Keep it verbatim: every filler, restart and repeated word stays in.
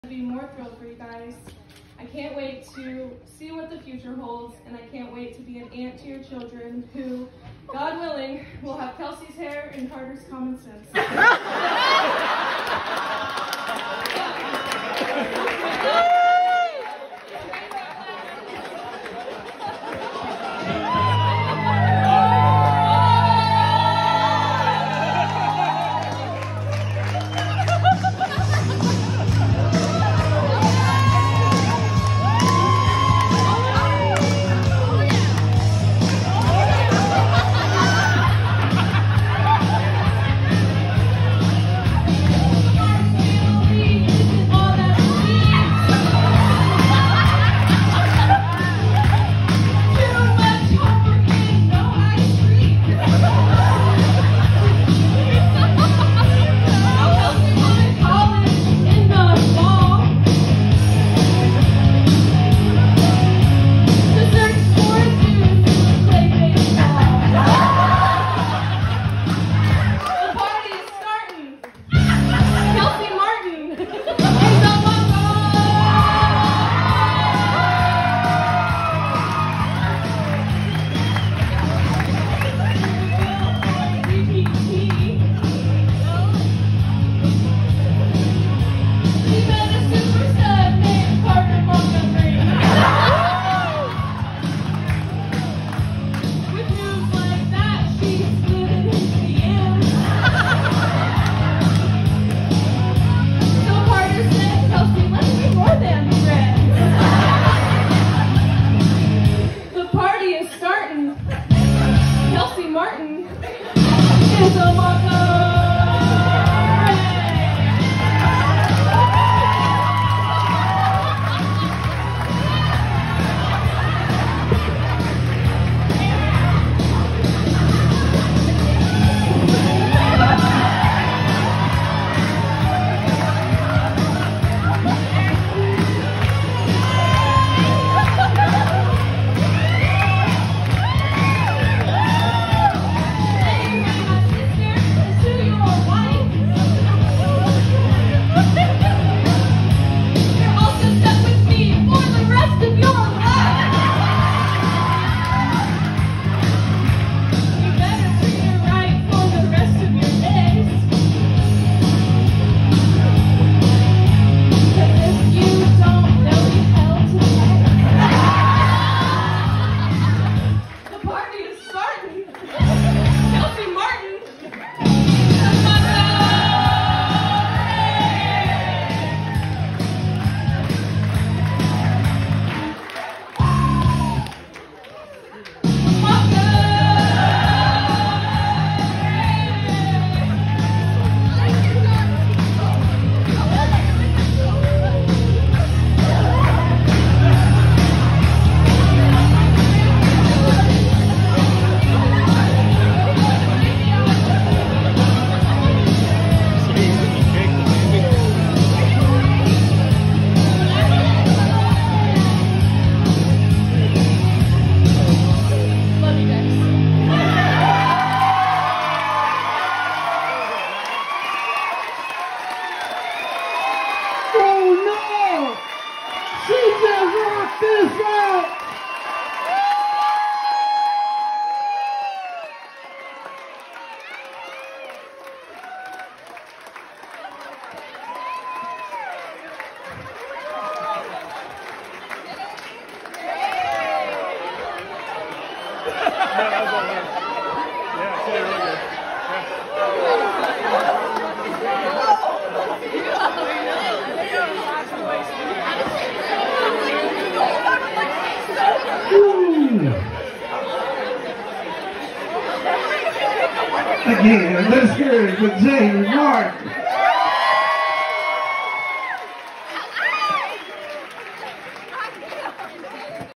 Be more thrilled for you guys. I can't wait to see what the future holds, and I can't wait to be an aunt to your children who, God willing, will have Kelsey's hair and Carter's common sense. Kelsey Martin is a mother. Again, let's hear it for James Martin.